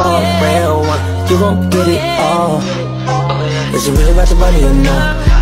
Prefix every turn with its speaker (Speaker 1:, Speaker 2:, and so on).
Speaker 1: for a real one. You gon' get it all. Is it really about your body or not?